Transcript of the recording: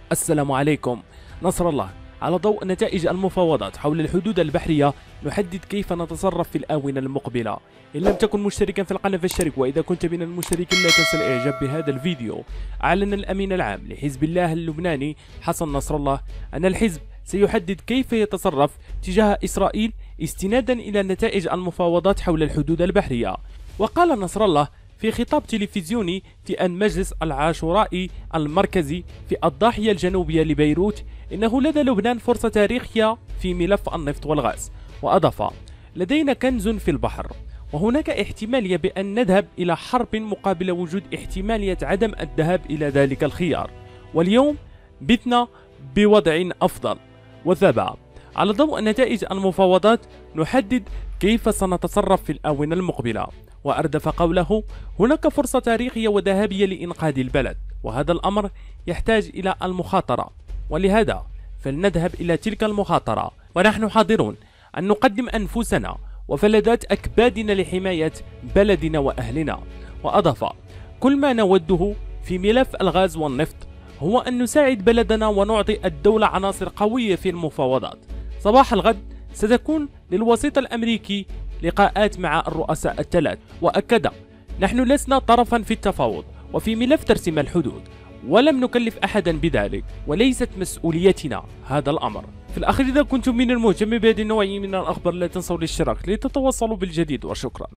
السلام عليكم. نصر الله. على ضوء نتائج المفاوضات حول الحدود البحرية نحدد كيف نتصرف في الآونة المقبلة. إن لم تكن مشتركا في القناة فاشترك، وإذا كنت من المشتركين لا تنسى الإعجاب بهذا الفيديو. أعلن الأمين العام لحزب الله اللبناني حسن نصر الله أن الحزب سيحدد كيف يتصرف تجاه إسرائيل استنادا إلى نتائج المفاوضات حول الحدود البحرية. وقال نصر الله في خطاب تلفزيوني في أن مجلس العاشورائي المركزي في الضاحية الجنوبية لبيروت إنه لدى لبنان فرصة تاريخية في ملف النفط والغاز، وأضاف: لدينا كنز في البحر، وهناك احتمالية بأن نذهب إلى حرب مقابل وجود احتمالية عدم الذهاب إلى ذلك الخيار، واليوم بتنا بوضع أفضل. وتابع: على ضوء نتائج المفاوضات نحدد كيف سنتصرف في الآونة المقبلة. وأردف قوله: هناك فرصة تاريخية وذهبية لإنقاذ البلد، وهذا الأمر يحتاج إلى المخاطرة، ولهذا فلنذهب إلى تلك المخاطرة، ونحن حاضرون أن نقدم أنفسنا وفلذات أكبادنا لحماية بلدنا وأهلنا. وأضاف: كل ما نوده في ملف الغاز والنفط هو أن نساعد بلدنا ونعطي الدولة عناصر قوية في المفاوضات. صباح الغد ستكون للوسيط الأمريكي لقاءات مع الرؤساء الثلاث، وأكد: نحن لسنا طرفا في التفاوض وفي ملف ترسيم الحدود، ولم نكلف أحدا بذلك، وليست مسؤوليتنا هذا الأمر. في الأخير، إذا كنتم من المهتمين بهذه النوعية من الأخبار لا تنسوا الاشتراك لتتواصلوا بالجديد، وشكرا.